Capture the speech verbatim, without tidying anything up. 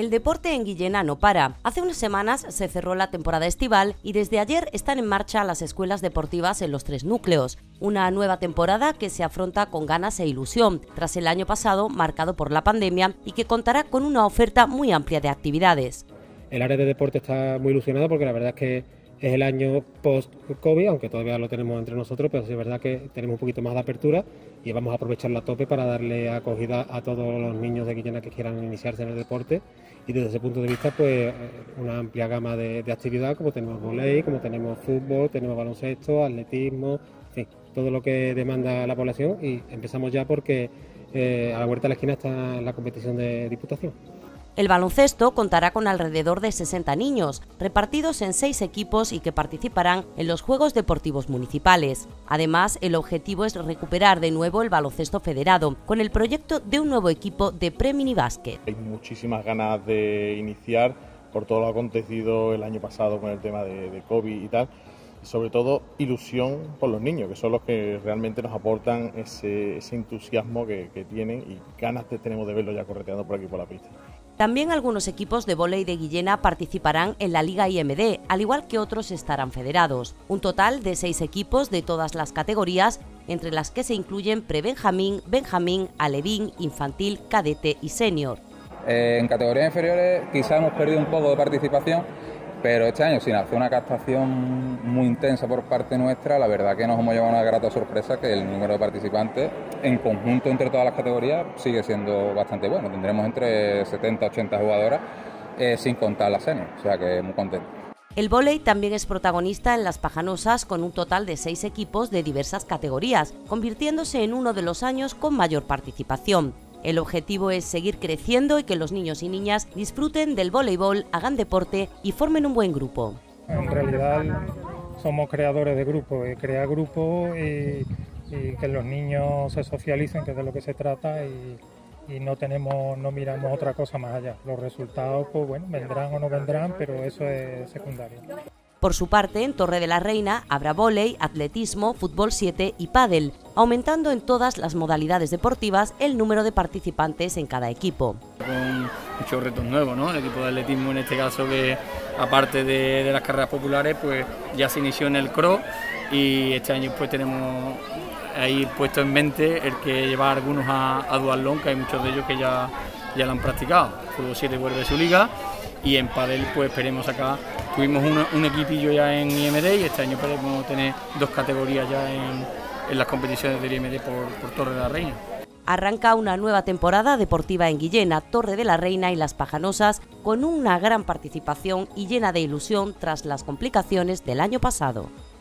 El deporte en Guillena no para. Hace unas semanas se cerró la temporada estival y desde ayer están en marcha las escuelas deportivas en los tres núcleos. Una nueva temporada que se afronta con ganas e ilusión, tras el año pasado marcado por la pandemia y que contará con una oferta muy amplia de actividades. El área de deporte está muy ilusionada porque la verdad es que es el año post-COVID, aunque todavía lo tenemos entre nosotros, pero sí es verdad que tenemos un poquito más de apertura y vamos a aprovecharla a tope para darle acogida a todos los niños de Guillena que quieran iniciarse en el deporte, y desde ese punto de vista pues una amplia gama de, de actividad, como tenemos vóley, como tenemos fútbol, tenemos baloncesto, atletismo, en fin, todo lo que demanda la población, y empezamos ya porque eh, a la vuelta de la esquina está la competición de Diputación. El baloncesto contará con alrededor de sesenta niños, repartidos en seis equipos y que participarán en los Juegos Deportivos Municipales. Además, el objetivo es recuperar de nuevo el baloncesto federado, con el proyecto de un nuevo equipo de pre-minibásquet. Hay muchísimas ganas de iniciar por todo lo acontecido el año pasado con el tema de, de COVID y tal. Y sobre todo ilusión por los niños, que son los que realmente nos aportan ese, ese entusiasmo que, que tienen, y ganas que tenemos de verlo ya correteando por aquí por la pista. También algunos equipos de vóley de Guillena participarán en la Liga I M D, al igual que otros estarán federados. Un total de seis equipos de todas las categorías, entre las que se incluyen prebenjamín, benjamín, alevín, infantil, cadete y senior. Eh, en categorías inferiores quizá hemos perdido un poco de participación, pero este año, sin hacer una captación muy intensa por parte nuestra, la verdad que nos hemos llevado una grata sorpresa, que el número de participantes en conjunto entre todas las categorías sigue siendo bastante bueno. Tendremos entre setenta a ochenta jugadoras, eh, sin contar la senior, o sea que muy contento. El vóley también es protagonista en Las Pajanosas, con un total de seis equipos de diversas categorías, convirtiéndose en uno de los años con mayor participación. El objetivo es seguir creciendo y que los niños y niñas disfruten del voleibol, hagan deporte y formen un buen grupo. En realidad somos creadores de grupos, y crear grupos y, y que los niños se socialicen, que es de lo que se trata, y, y no tenemos, no miramos otra cosa más allá. Los resultados, pues bueno, vendrán o no vendrán, pero eso es secundario. Por su parte, en Torre de la Reina habrá vóley, atletismo, fútbol siete y pádel, aumentando en todas las modalidades deportivas el número de participantes en cada equipo. Con muchos retos nuevos, ¿no? El equipo de atletismo, en este caso, que aparte de, de las carreras populares, pues ya se inició en el cross, y este año pues tenemos ahí puesto en mente el que llevar algunos a, a duatlón, que hay muchos de ellos que ya, ya lo han practicado. Fútbol siete vuelve su liga, y en pádel pues esperemos acá. Tuvimos un, un equipillo ya en I M D y este año esperemos tener dos categorías ya en, en las competiciones del I M D por, por Torre de la Reina. Arranca una nueva temporada deportiva en Guillena, Torre de la Reina y Las Pajanosas, con una gran participación y llena de ilusión tras las complicaciones del año pasado.